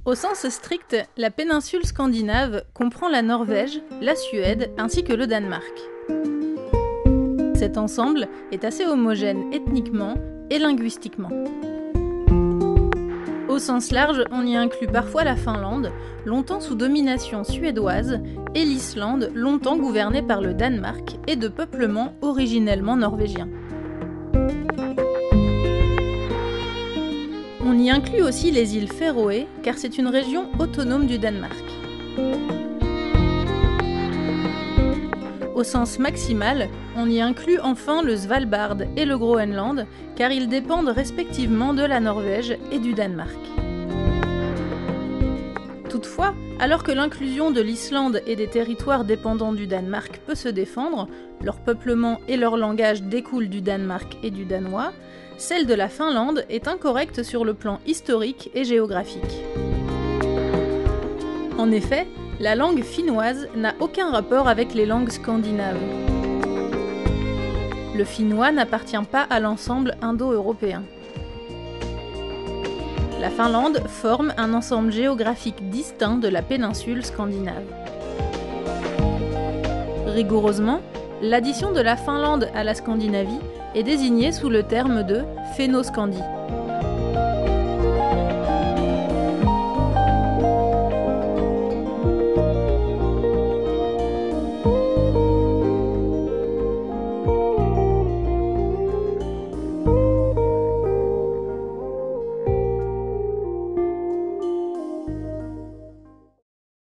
Au sens strict, la péninsule scandinave comprend la Norvège, la Suède ainsi que le Danemark. Cet ensemble est assez homogène ethniquement et linguistiquement. Au sens large, on y inclut parfois la Finlande, longtemps sous domination suédoise, et l'Islande, longtemps gouvernée par le Danemark et de peuplement originellement norvégien. On y inclut aussi les îles Féroé, car c'est une région autonome du Danemark. Au sens maximal, on y inclut enfin le Svalbard et le Groenland, car ils dépendent respectivement de la Norvège et du Danemark. Toutefois, alors que l'inclusion de l'Islande et des territoires dépendants du Danemark peut se défendre, leur peuplement et leur langage découlent du Danemark et du danois, celle de la Finlande est incorrecte sur le plan historique et géographique. En effet, la langue finnoise n'a aucun rapport avec les langues scandinaves. Le finnois n'appartient pas à l'ensemble indo-européen. La Finlande forme un ensemble géographique distinct de la péninsule scandinave. Rigoureusement, l'addition de la Finlande à la Scandinavie est désignée sous le terme de Fennoscandie.